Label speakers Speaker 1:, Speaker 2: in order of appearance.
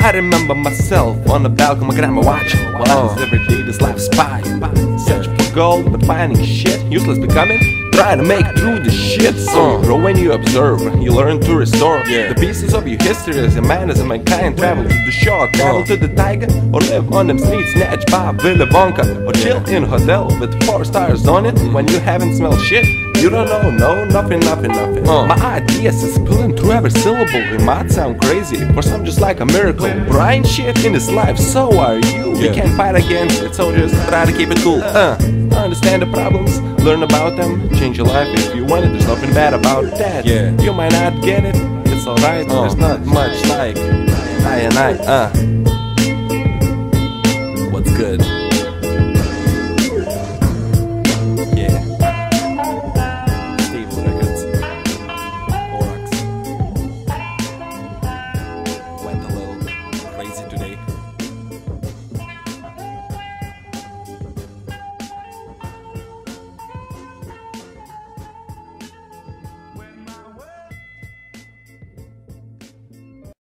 Speaker 1: I remember myself on the balcony, my grandma watching while I was every day this life spy. Searching for gold, but finding shit, useless becoming, trying to make through the shit. So you grow when you observe, you learn to restore the pieces of your history as a man, as a mankind. Travel to the shore, travel to the tiger, or live on them streets, snatch by Willy Wonka, or chill in a hotel with 4 stars on it. When you haven't smelled shit, you don't know, no, nothing. My ideas is pulling through every syllable. It might sound crazy, for some just like a miracle. Brian shit in his life, so are you. We can't fight against it, so just try to keep it cool. Understand the problems, learn about them, change your life if you want it. There's nothing bad about that. You might not get it, it's alright. There's not much like I and I. What's good?